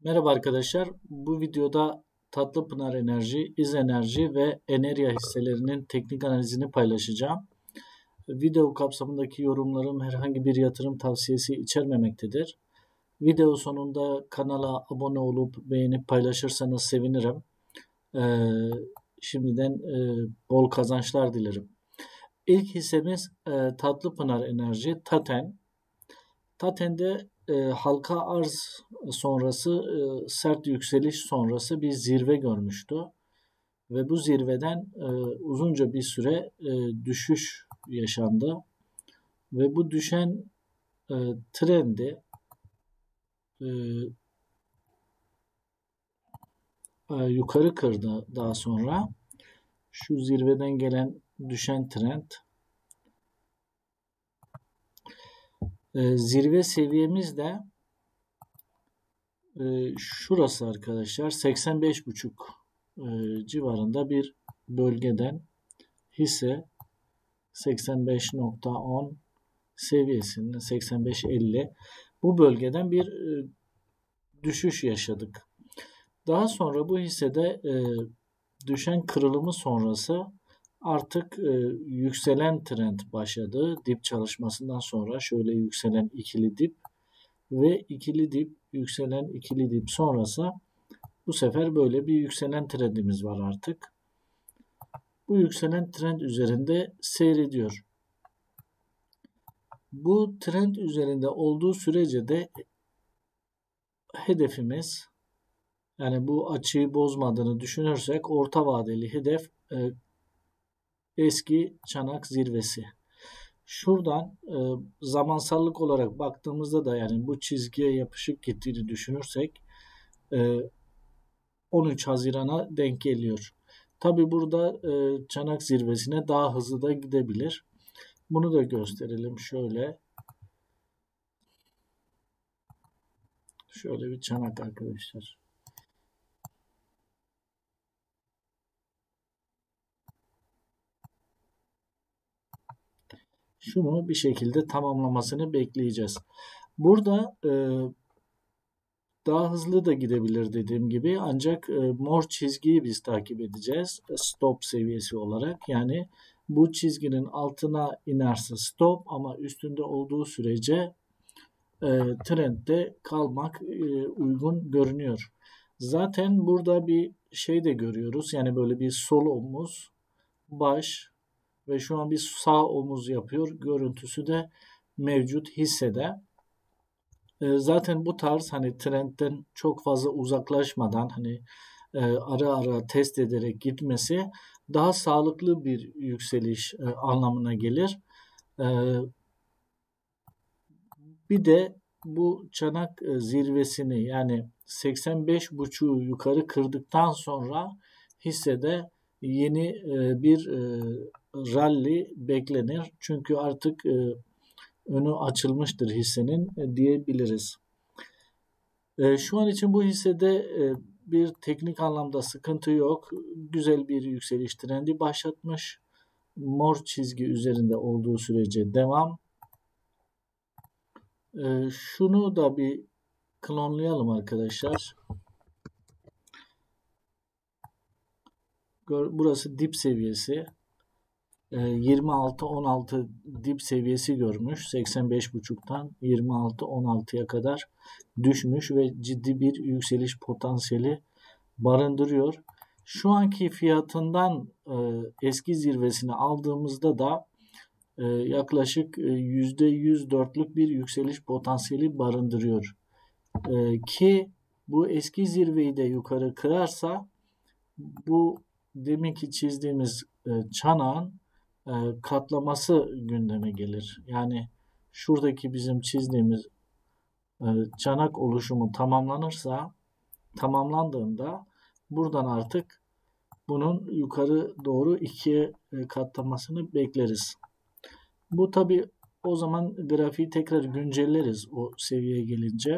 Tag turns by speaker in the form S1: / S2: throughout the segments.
S1: Merhaba arkadaşlar. Bu videoda Tatlıpınar Enerji, İzenerji ve Enerya hisselerinin teknik analizini paylaşacağım. Video kapsamındaki yorumlarım herhangi bir yatırım tavsiyesi içermemektedir. Video sonunda kanala abone olup beğenip paylaşırsanız sevinirim. Şimdiden bol kazançlar dilerim. İlk hissemiz Tatlıpınar Enerji, TATEN. TATEN'de halka arz sonrası sert yükseliş sonrası bir zirve görmüştü. Ve bu zirveden uzunca bir süre düşüş yaşandı. Ve bu düşen trendi yukarı kırdı daha sonra. Şu zirveden gelen düşen trend zirve seviyemiz de şurası arkadaşlar 85,5 civarında bir bölgeden hisse 85,10 seviyesinde 85,50 bu bölgeden bir düşüş yaşadık. Daha sonra bu hissede düşen kırılımı sonrası artık yükselen trend başladı. Dip çalışmasından sonra şöyle yükselen ikili dip ve ikili dip, yükselen ikili dip sonrası bu sefer böyle bir yükselen trendimiz var artık. Bu yükselen trend üzerinde seyrediyor. Bu trend üzerinde olduğu sürece de hedefimiz, yani bu açıyı bozmadığını düşünürsek orta vadeli hedef eski çanak zirvesi. Şuradan zamansallık olarak baktığımızda da yani bu çizgiye yapışık gittiğini düşünürsek 13 Haziran'a denk geliyor. Tabi burada çanak zirvesine daha hızlı da gidebilir. Bunu da gösterelim şöyle. Şöyle bir çanak arkadaşlar. Şunu bir şekilde tamamlamasını bekleyeceğiz. Burada daha hızlı da gidebilir dediğim gibi, ancak mor çizgiyi biz takip edeceğiz stop seviyesi olarak. Yani bu çizginin altına inerse stop, ama üstünde olduğu sürece trendde kalmak uygun görünüyor. Zaten burada bir şey de görüyoruz, yani böyle bir sol omuz, baş ve şu an bir sağ omuz yapıyor görüntüsü de mevcut hissede. Zaten bu tarz hani trendten çok fazla uzaklaşmadan hani ara ara test ederek gitmesi daha sağlıklı bir yükseliş anlamına gelir. Bir de bu çanak zirvesini, yani 85,5'u yukarı kırdıktan sonra hissede yeni bir rally beklenir. Çünkü artık önü açılmıştır hissenin diyebiliriz. Şu an için bu hissede bir teknik anlamda sıkıntı yok. Güzel bir yükseliş trendi başlatmış. Mor çizgi üzerinde olduğu sürece devam. Şunu da bir klonlayalım arkadaşlar. Burası dip seviyesi. 26-16 dip seviyesi görmüş. 85,5'tan 26-16'ya kadar düşmüş ve ciddi bir yükseliş potansiyeli barındırıyor. Şu anki fiyatından eski zirvesini aldığımızda da yaklaşık %104'lük bir yükseliş potansiyeli barındırıyor. Ki bu eski zirveyi de yukarı kırarsa bu deminki çizdiğimiz çanağın katlaması gündeme gelir. Yani şuradaki bizim çizdiğimiz çanak oluşumu tamamlandığında buradan artık bunun yukarı doğru ikiye katlamasını bekleriz. Bu tabi o zaman grafiği tekrar güncelleriz o seviyeye gelince.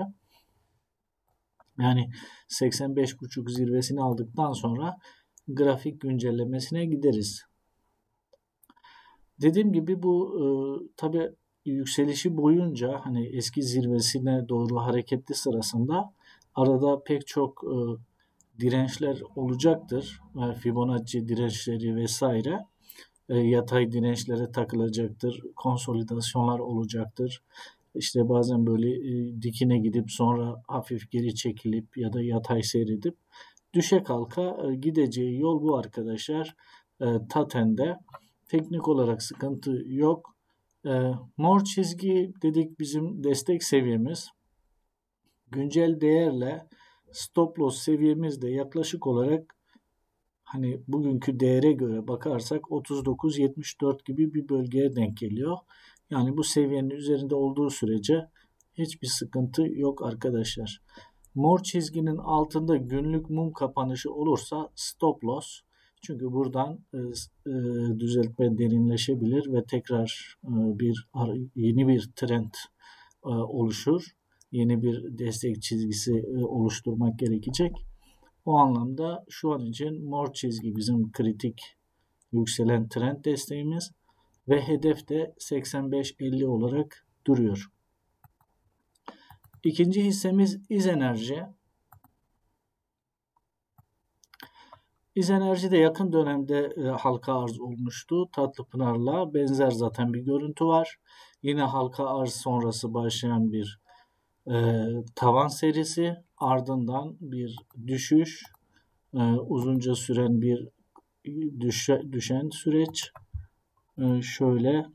S1: Yani 85,5 zirvesini aldıktan sonra grafik güncellemesine gideriz. Dediğim gibi bu tabi yükselişi boyunca hani eski zirvesine doğru hareketli sırasında arada pek çok dirençler olacaktır. Fibonacci dirençleri vesaire. Yatay dirençlere takılacaktır. Konsolidasyonlar olacaktır. İşte bazen böyle dikine gidip sonra hafif geri çekilip ya da yatay seyredip düşe kalka gideceği yol bu arkadaşlar. Taten'de teknik olarak sıkıntı yok. Mor çizgi dedik bizim destek seviyemiz. Güncel değerle stop loss seviyemiz de yaklaşık olarak hani bugünkü değere göre bakarsak 39.74 gibi bir bölgeye denk geliyor. Yani bu seviyenin üzerinde olduğu sürece hiçbir sıkıntı yok arkadaşlar. Mor çizginin altında günlük mum kapanışı olursa stop loss. Çünkü buradan düzeltme derinleşebilir ve tekrar yeni bir trend oluşur. Yeni bir destek çizgisi oluşturmak gerekecek. O anlamda şu an için mor çizgi bizim kritik yükselen trend desteğimiz ve hedef de 85-50 olarak duruyor. İkinci hissemiz İzenerji. İzenerji de yakın dönemde halka arz olmuştu. Tatlıpınar'la benzer zaten bir görüntü var. Yine halka arz sonrası başlayan bir tavan serisi, ardından bir düşüş, uzunca süren bir düşen süreç şöyle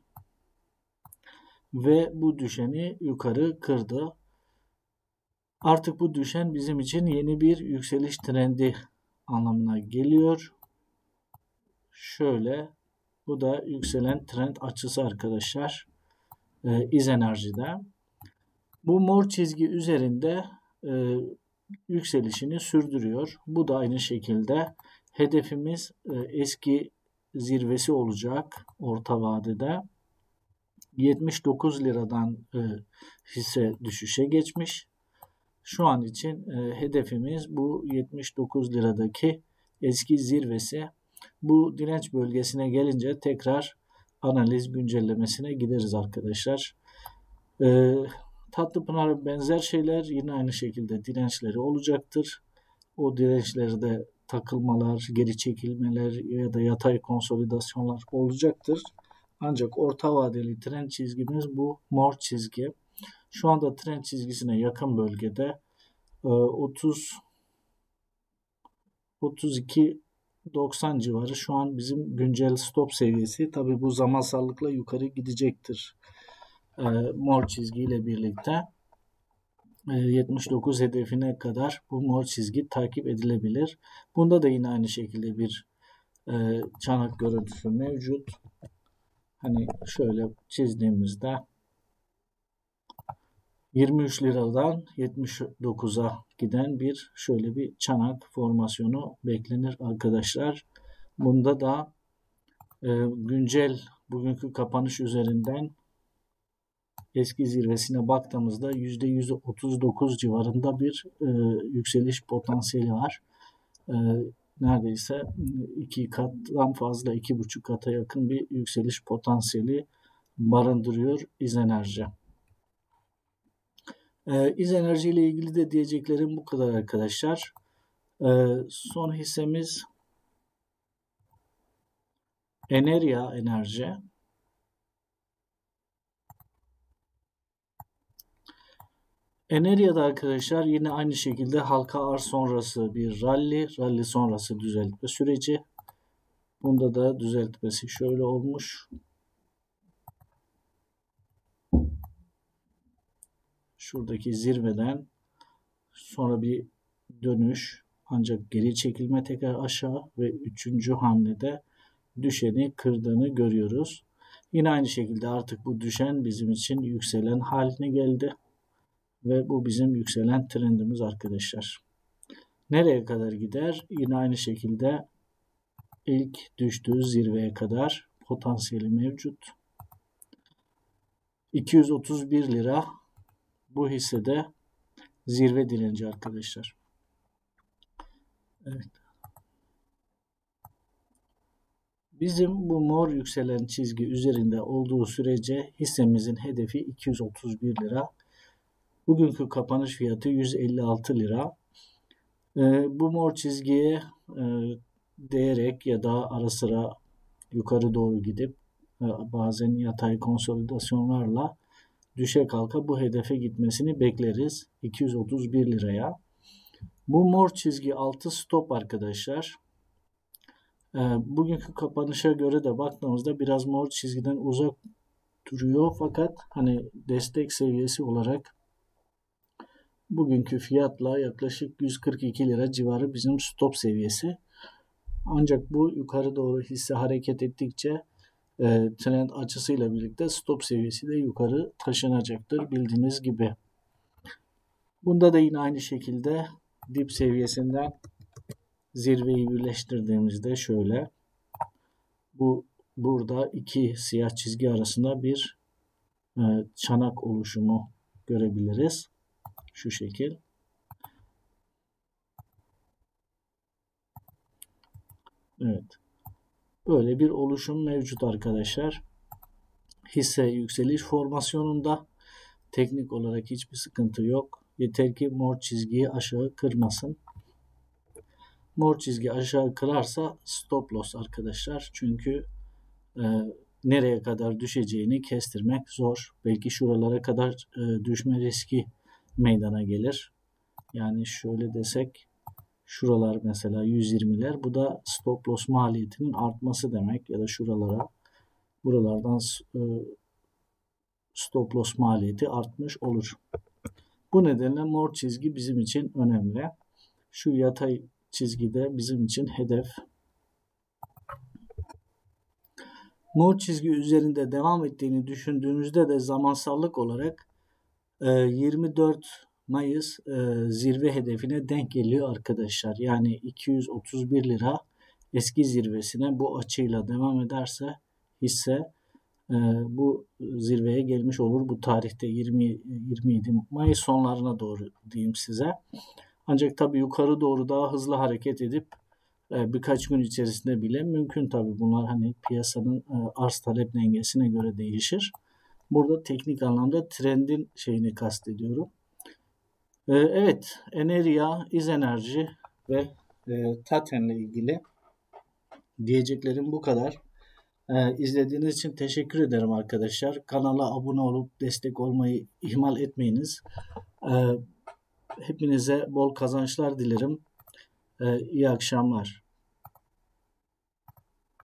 S1: ve bu düşeni yukarı kırdı. Artık bu düşen bizim için yeni bir yükseliş trendi anlamına geliyor. Şöyle bu da yükselen trend açısı arkadaşlar. İzenerji'de. Bu mor çizgi üzerinde yükselişini sürdürüyor. Bu da aynı şekilde hedefimiz eski zirvesi olacak orta vadede. 79 liradan hisse düşüşe geçmiş. Şu an için hedefimiz bu 79 liradaki eski zirvesi. Bu direnç bölgesine gelince tekrar analiz güncellemesine gideriz arkadaşlar. Tatlıpınar benzer şeyler yine aynı şekilde dirençleri olacaktır. O dirençlerde takılmalar, geri çekilmeler ya da yatay konsolidasyonlar olacaktır. Ancak orta vadeli trend çizgimiz bu mor çizgi. Şu anda trend çizgisine yakın bölgede 32-90 civarı şu an bizim güncel stop seviyesi. Tabi bu zamansallıkla yukarı gidecektir. Mor çizgiyle birlikte 79 hedefine kadar bu mor çizgi takip edilebilir. Bunda da yine aynı şekilde bir çanak görüntüsü mevcut. Hani şöyle çizdiğimizde 23 liradan 79'a giden bir şöyle bir çanak formasyonu beklenir arkadaşlar. Bunda da güncel bugünkü kapanış üzerinden eski zirvesine baktığımızda %139 civarında bir yükseliş potansiyeli var. Neredeyse 2 kattan fazla, 2,5 kata yakın bir yükseliş potansiyeli barındırıyor İzenerji. İzenerji ile ilgili de diyeceklerim bu kadar arkadaşlar. Son hissemiz Enerya Enerji. Enerya'da arkadaşlar yine aynı şekilde halka arz sonrası bir rally sonrası düzeltme süreci. Bunda da düzeltmesi şöyle olmuş. Şuradaki zirveden sonra bir dönüş, ancak geri çekilme tekrar aşağı ve 3. hamlede düşeni kırdığını görüyoruz. Yine aynı şekilde artık bu düşen bizim için yükselen haline geldi. Ve bu bizim yükselen trendimiz arkadaşlar. Nereye kadar gider? Yine aynı şekilde ilk düştüğü zirveye kadar potansiyeli mevcut. 231 lira bu hissede zirve direnci arkadaşlar. Evet. Bizim bu mor yükselen çizgi üzerinde olduğu sürece hissemizin hedefi 231 lira. Bugünkü kapanış fiyatı 156 lira. Bu mor çizgiye değerek ya da ara sıra yukarı doğru gidip bazen yatay konsolidasyonlarla düşe kalka bu hedefe gitmesini bekleriz. 231 liraya. Bu mor çizgi altı stop arkadaşlar. Bugünkü kapanışa göre de baktığımızda biraz mor çizgiden uzak duruyor. Fakat hani destek seviyesi olarak bugünkü fiyatla yaklaşık 142 lira civarı bizim stop seviyesi. Ancak bu yukarı doğru hisse hareket ettikçe trend açısıyla birlikte stop seviyesi de yukarı taşınacaktır bildiğiniz gibi. Bunda da yine aynı şekilde dip seviyesinden zirveyi birleştirdiğimizde şöyle burada iki siyah çizgi arasında bir çanak oluşumu görebiliriz. Şu şekil. Evet. Böyle bir oluşum mevcut arkadaşlar. Hisse yükseliş formasyonunda teknik olarak hiçbir sıkıntı yok. Yeter ki mor çizgiyi aşağı kırmasın. Mor çizgi aşağı kırarsa stop loss arkadaşlar. Çünkü nereye kadar düşeceğini kestirmek zor. Belki şuralara kadar düşme riski meydana gelir. Yani şöyle desek şuralar mesela 120'ler. Bu da stop loss maliyetinin artması demek. Ya da buralardan stop loss maliyeti artmış olur. Bu nedenle mor çizgi bizim için önemli. Şu yatay çizgi de bizim için hedef. Mor çizgi üzerinde devam ettiğini düşündüğümüzde de zamansallık olarak 24 Mayıs zirve hedefine denk geliyor arkadaşlar. Yani 231 lira eski zirvesine bu açıyla devam ederse hisse bu zirveye gelmiş olur. Bu tarihte 27 Mayıs sonlarına doğru diyeyim size. Ancak tabii yukarı doğru daha hızlı hareket edip birkaç gün içerisinde bile mümkün tabii. Bunlar hani piyasanın arz talep dengesine göre değişir. Burada teknik anlamda trendin şeyini kastediyorum. Evet, Eneria, İzenerji ve Taten'le ilgili diyeceklerim bu kadar. İzlediğiniz için teşekkür ederim arkadaşlar. Kanala abone olup destek olmayı ihmal etmeyiniz. Hepinize bol kazançlar dilerim. İyi akşamlar.